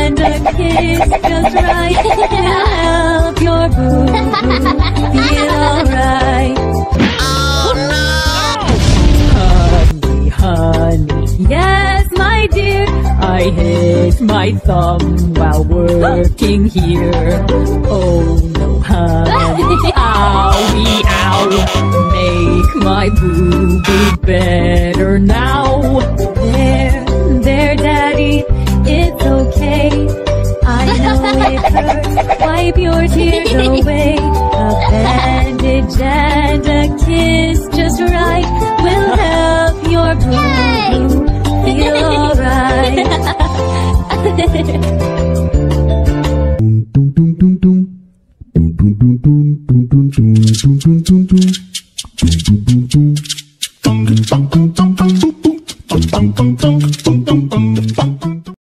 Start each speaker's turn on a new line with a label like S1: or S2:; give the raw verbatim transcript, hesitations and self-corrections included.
S1: and a kiss just right will help your boo-boo feel alright.
S2: Oh no!
S1: Honey, honey, yes, my dear, I hit my thumb while working here. Oh no, honey, owie, ow, make my boo-boo better now. There, there, daddy, it's okay. I know it hurts, wipe your tears away. A bandage and a kiss just right will help your boo-boo feel alright.
S2: Bum bum bum bum bum bum bum bum bum bum bum bum bum.